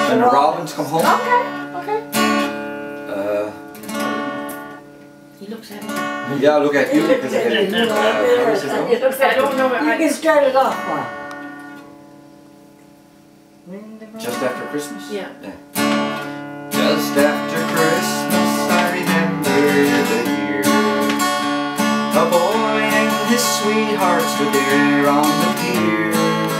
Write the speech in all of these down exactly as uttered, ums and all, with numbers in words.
when the robins come home. Okay, okay. Uh, He looks at me. yeah, look at you because I get it. Uh, how does it go? He looks at I don't know. You I, can start it off, Mark. Just after Christmas? Yeah. yeah. Just after Christmas, I remember the year. A boy and his sweetheart stood there on the pier.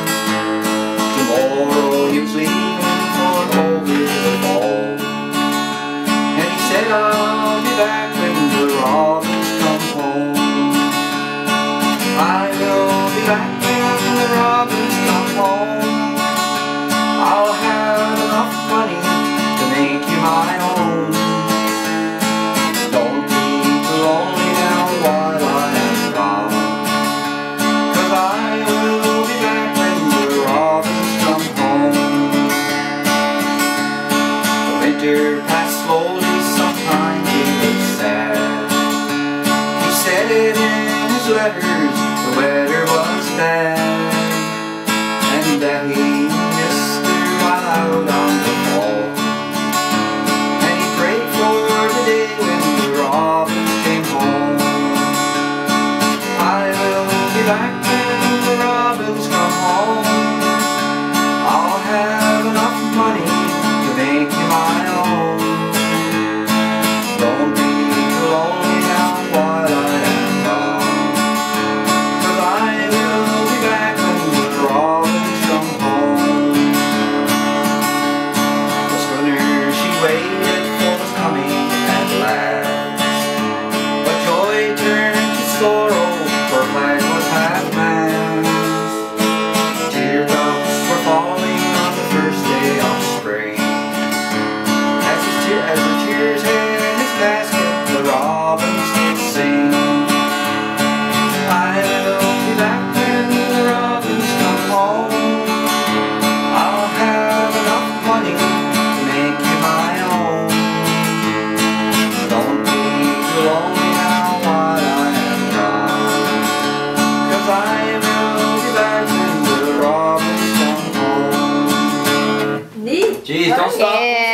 Tomorrow he was leaving for over the fall, and he said, I'll be back when the robins come home. I will be back when the robins come home. I'll have enough money to make you my own. Don't be too lonely now while I am gone, 'cause I will be back when the robins come home. The winter passed slowly, sometimes he was sad. He said it in his letters, the weather was bad, and that he missed her while out on the wall. And he prayed for the day when the robins came home. I will be back when the robins come home. I'll have enough money to make you my own. Don't be too lonely now while I am gone, 'cause I will be back when the robins come home. The schooner she waited for was coming at last, but joy turned to sorrow, her flag was half mast. Teardrops were falling on the first day of spring. As his tear, as the tears hit his basket, the robins did sing. I will be back when the robins come home. I'll have enough money to make you my own. Don't be too lonely now while I am gone, 'cause I will be back when the robins come home. Neat. Jeez, don't stop. Yeah.